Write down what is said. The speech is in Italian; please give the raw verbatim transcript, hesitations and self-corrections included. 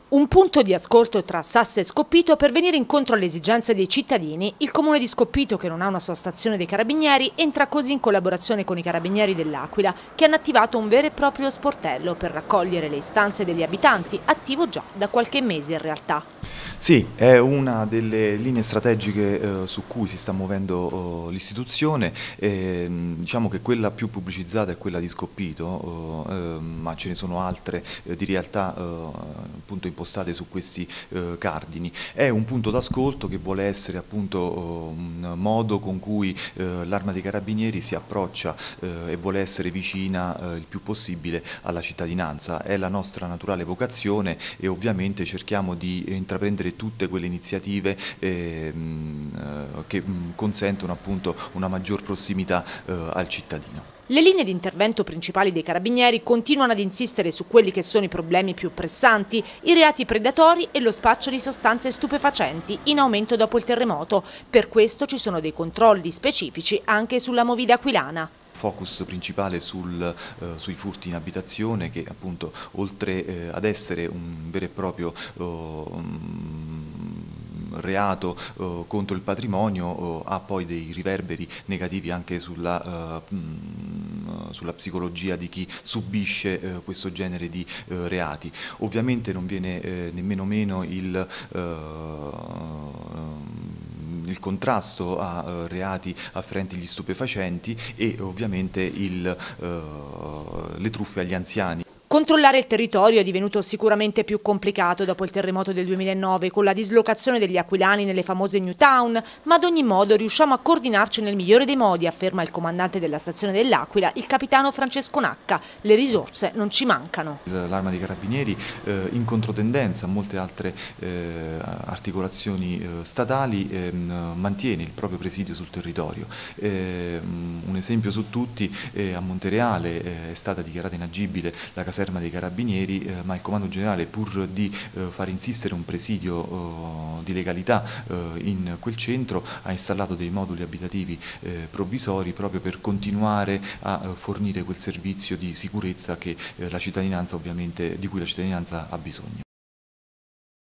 Un punto di ascolto tra Sassa e Scoppito per venire incontro alle esigenze dei cittadini. Il comune di Scoppito, che non ha una sua stazione dei Carabinieri, entra così in collaborazione con i Carabinieri dell'Aquila, che hanno attivato un vero e proprio sportello per raccogliere le istanze degli abitanti, attivo già da qualche mese in realtà. Sì, è una delle linee strategiche eh, su cui si sta muovendo oh, l'istituzione. Eh, diciamo che quella più pubblicizzata è quella di Scoppito, oh, eh, ma ce ne sono altre eh, di realtà eh, appunto impostate su questi eh, cardini. È un punto d'ascolto che vuole essere appunto oh, un modo con cui eh, l'Arma dei Carabinieri si approccia eh, e vuole essere vicina eh, il più possibile alla cittadinanza. È la nostra naturale vocazione e ovviamente cerchiamo di intraprendere tutte quelle iniziative eh, mh, che mh, consentono appunto una maggior prossimità eh, al cittadino. Le linee di intervento principali dei Carabinieri continuano ad insistere su quelli che sono i problemi più pressanti, i reati predatori e lo spaccio di sostanze stupefacenti, in aumento dopo il terremoto. Per questo ci sono dei controlli specifici anche sulla Movida aquilana. Focus principale sul, eh, sui furti in abitazione che appunto oltre eh, ad essere un vero e proprio oh, reato uh, contro il patrimonio uh, ha poi dei riverberi negativi anche sulla, uh, mh, sulla psicologia di chi subisce uh, questo genere di uh, reati. Ovviamente non viene eh, nemmeno meno il uh, il contrasto a uh, reati afferenti agli stupefacenti e ovviamente il, uh, le truffe agli anziani. Controllare il territorio è divenuto sicuramente più complicato dopo il terremoto del duemilanove con la dislocazione degli aquilani nelle famose New Town, ma ad ogni modo riusciamo a coordinarci nel migliore dei modi, afferma il comandante della stazione dell'Aquila, il capitano Francesco Nacca. Le risorse non ci mancano. L'Arma dei Carabinieri eh, in controtendenza a molte altre eh, articolazioni eh, statali eh, mantiene il proprio presidio sul territorio. Eh, un esempio su tutti, eh, a Montereale eh, è stata dichiarata inagibile la caserma dei Carabinieri, eh, ma il Comando Generale, pur di eh, far insistere un presidio eh, di legalità eh, in quel centro, ha installato dei moduli abitativi eh, provvisori proprio per continuare a eh, fornire quel servizio di sicurezza che eh, la cittadinanza ovviamente, di cui la cittadinanza ha bisogno.